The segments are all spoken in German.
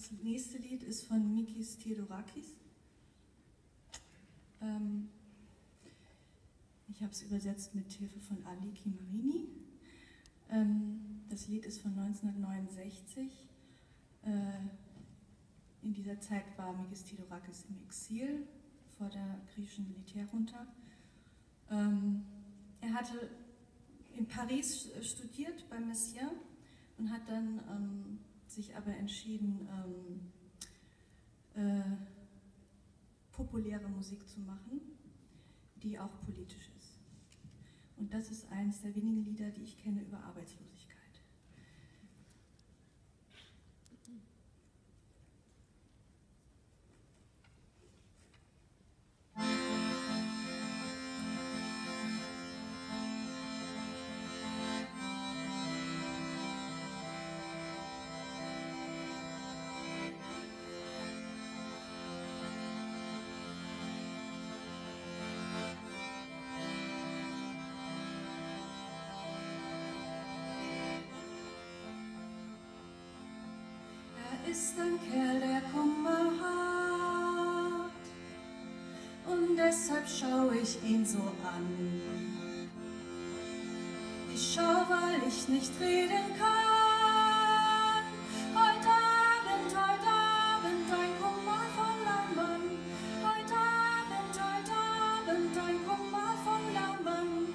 Das nächste Lied ist von Nikos Stavrakakis. Ich habe es übersetzt mit Hilfe von Aliki Marini. Das Lied ist von 1969. In dieser Zeit war Nikos Stavrakakis im Exil vor der griechischen Militärjunta. Er hatte in Paris studiert bei Messiaen und hat dann sich aber entschieden, populäre Musik zu machen, die auch politisch ist. Und das ist eines der wenigen Lieder, die ich kenne über Arbeitslosigkeit. Ist ein Kerl, der Kummer hat, und deshalb schaue ich ihn so an. Ich schau, weil ich nicht reden kann. Heute Abend, ein Kummer voller Mann. Heute Abend, ein Kummer voller Mann.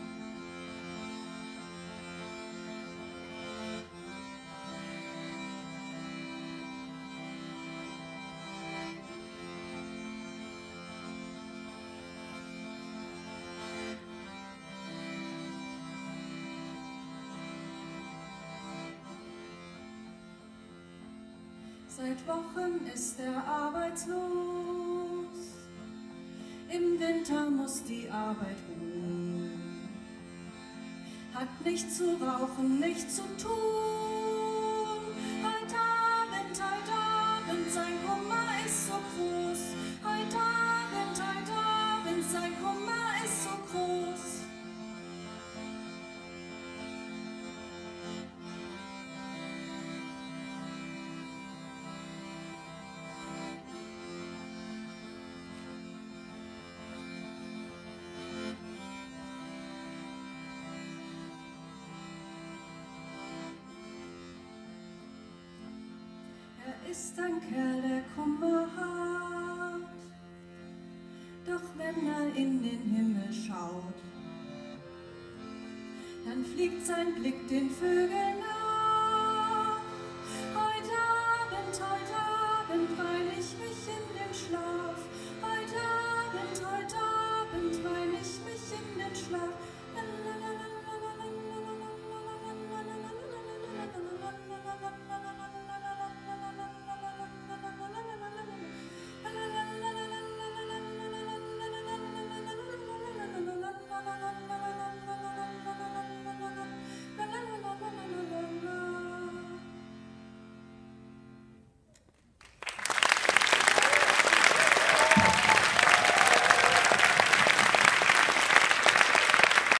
Seit Wochen ist er arbeitslos. Im Winter muss die Arbeit ruhen. Hat nichts zu rauchen, nichts zu tun. Heute Abend, sein Kummer ist so groß. Heute Abend, sein Kummer ist so groß. Ist ein Kerl, der Kummer hat, doch wenn er in den Himmel schaut, dann fliegt sein Blick den Vögeln nach.